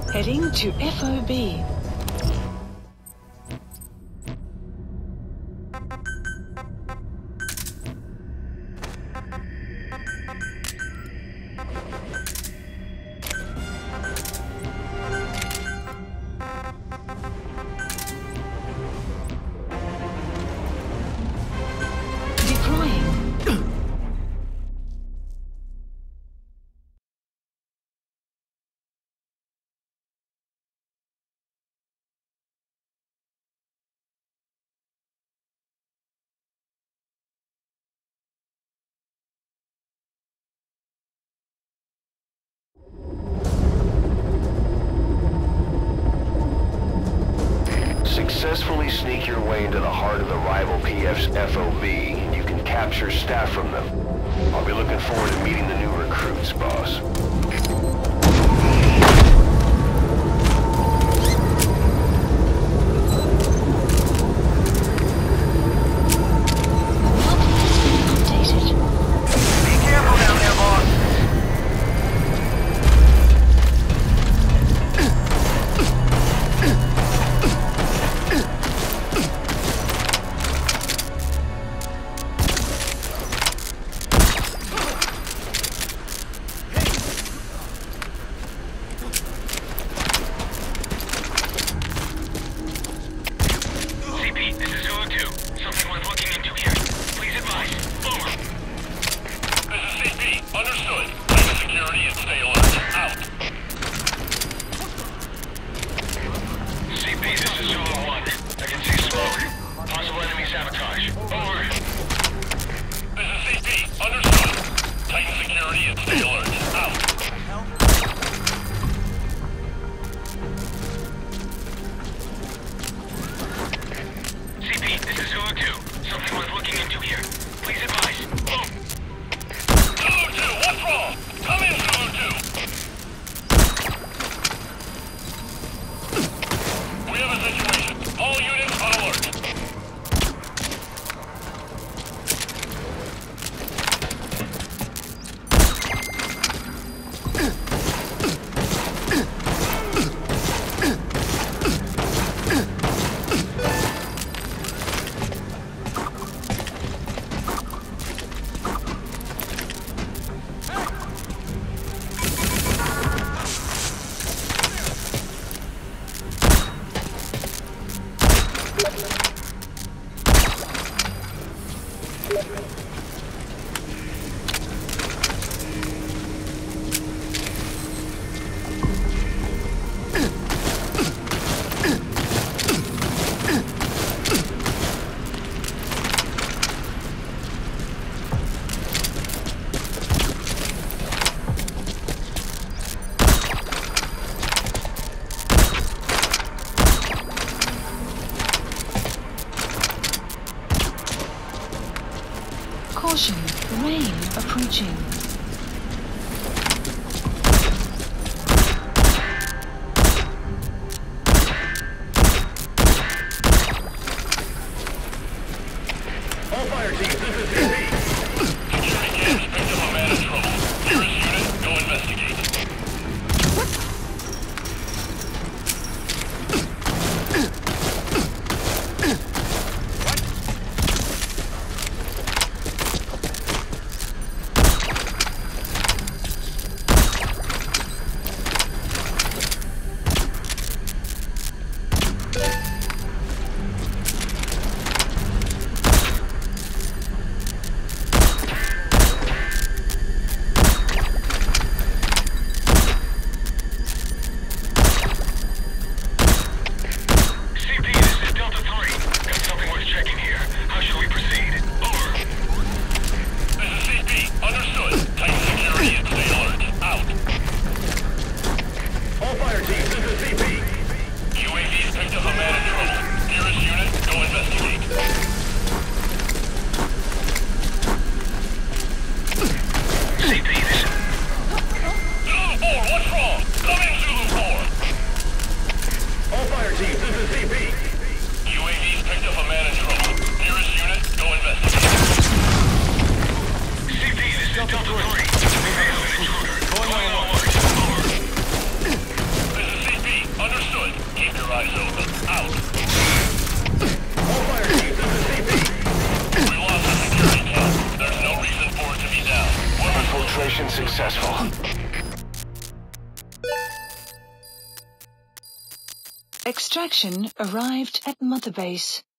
Heading to FOB. Successfully sneak your way into the heart of the rival PF's FOB, you can capture staff from them. I'll be looking forward to meeting the new recruits, boss. Caution, rain approaching. All fire teams, this is CP. Security cams picked up a man in trouble. Nearest unit, go investigate. Delta 3. Going on alert. Over. This is CP. Keep your eyes open. Out. All fire teams at the CP. We lost the security camp. There's no reason for it to be down. Infiltration successful. Extraction arrived at Mother Base.